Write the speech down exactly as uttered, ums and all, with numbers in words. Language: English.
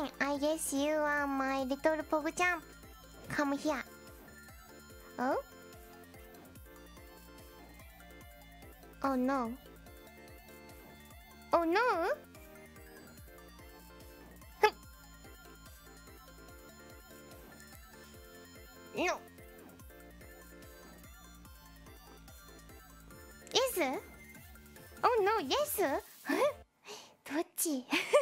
I guess you are my little Pogchamp. Come here. Oh? Oh no. Oh no? No. Yes? Oh no, yes? どっち